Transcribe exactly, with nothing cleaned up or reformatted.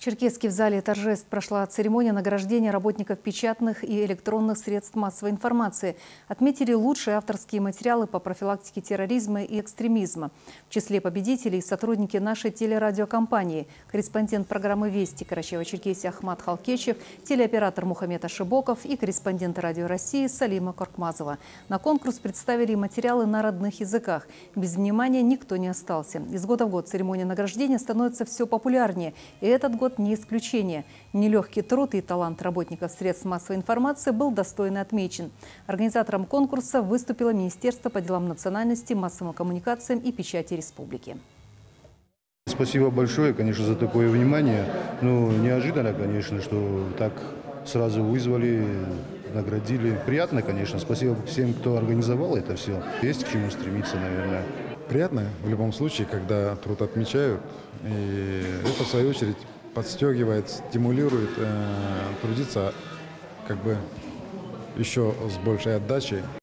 Черкеске в зале торжеств прошла церемония награждения работников печатных и электронных средств массовой информации. Отметили лучшие авторские материалы по профилактике терроризма и экстремизма. В числе победителей сотрудники нашей телерадиокомпании, корреспондент программы «Вести» Карачаево-Черкесии Ахмат Халкечев, телеоператор Мухаммед Ашибоков и корреспондент Радио России Салима Коркмазова. На конкурс представили материалы на родных языках. Без внимания никто не остался. Из года в год церемония награждения становится все популярнее. И этот год не исключение. Нелегкий труд и талант работников средств массовой информации был достойно отмечен. Организатором конкурса выступило Министерство по делам национальности, массовым коммуникациям и печати республики. Спасибо большое, конечно, за такое внимание. Ну, неожиданно, конечно, что так сразу вызвали, наградили. Приятно, конечно. Спасибо всем, кто организовал это все. Есть к чему стремиться, наверное. Приятно в любом случае, когда труд отмечают. И это, в свою очередь, подстегивает, стимулирует э, трудиться как бы еще с большей отдачей.